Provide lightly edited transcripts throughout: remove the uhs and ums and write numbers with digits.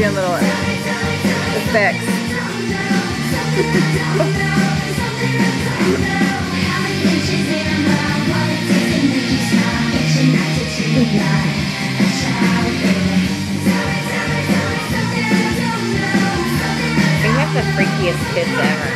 doing little effects. We have the freakiest kids ever.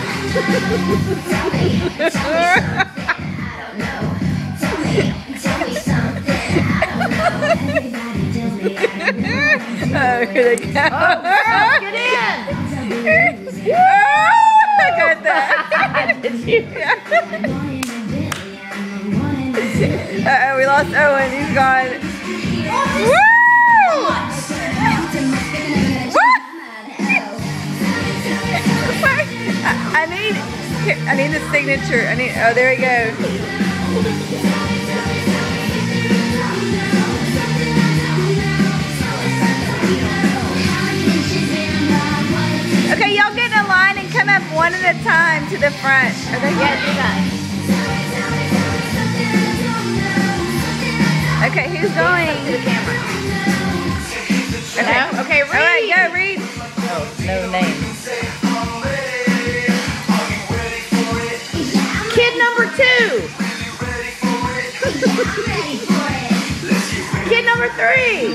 Oh, here they go. Oh, girl, get in! Oh, I got that. Did you? Uh-oh, we lost Owen. He's gone. Woo! I need the signature. Oh, there he goes. Okay, y'all get in a line and come up one at a time to the front. Okay, Yeah, do that. Okay, who's going? To the camera. Okay, Okay, read. All right, go, read. Oh, no names. Kid number 2. Kid number 3.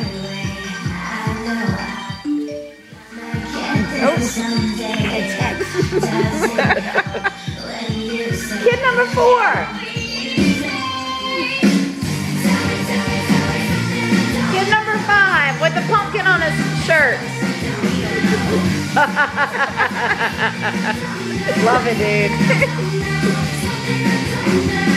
Kid number 4. Kid number 5 with the pumpkin on his shirt. Love it, dude.